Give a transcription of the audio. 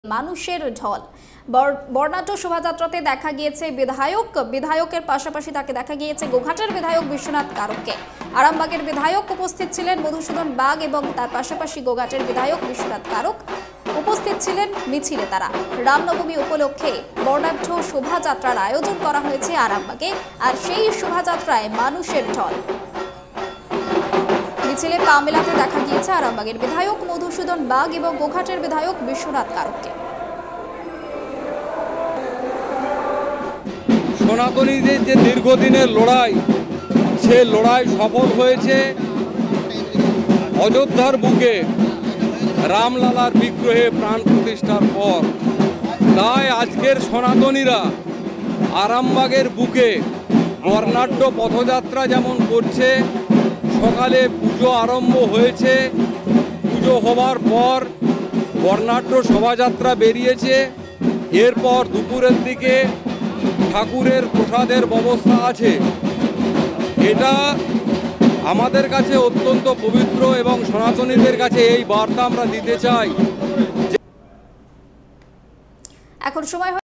মানুষের ঢল বর্ণাঢ্য শোভাযাত্রাতে দেখা গিয়েছে বিধায়কের পাশাপাশি তাকে দেখা গিয়েছে গোঘাটের বিধায়ক বিশ্বনাথ কারককে। আরামবাগের বিধায়ক উপস্থিত ছিলেন মধুসূদন বাগ এবং তার পাশাপাশি গোঘাটের বিধায়ক বিশ্বনাথ কারক উপস্থিত ছিলেন মিছিলে। তারা রামনবমী উপলক্ষে বর্ণাঢ্য শোভাযাত্রার আয়োজন করা হয়েছে আরামবাগে, আর সেই শোভাযাত্রায় মানুষের ঢল। মিছিলে পা মেলাতে দেখা গিয়েছে আরামবাগের বিধায়ক মধুসূদন বাগ এবং গোঘাটের বিধায়ক বিশ্বনাথ কারককে। সনাতনীদের যে দীর্ঘদিনের লড়াই, সে লড়াই সফল হয়েছে। অযোধ্যার বুকে রামলালার বিগ্রহে প্রাণ প্রতিষ্ঠার পর তাই আজকের সনাতনীরা আরামবাগের বুকে বর্ণাঢ্য পথযাত্রা যেমন করছে। সকালে পুজো আরম্ভ হয়েছে, পুজো হবার পর বর্ণাঢ্য শোভাযাত্রা বেরিয়েছে। এরপর দুপুরের দিকে ঠাকুরের প্রসাদের ব্যবস্থা আছে। এটা আমাদের কাছে অত্যন্ত পবিত্র এবং সনাতনীদের কাছে এই বার্তা আমরা দিতে চাই। এখন সময়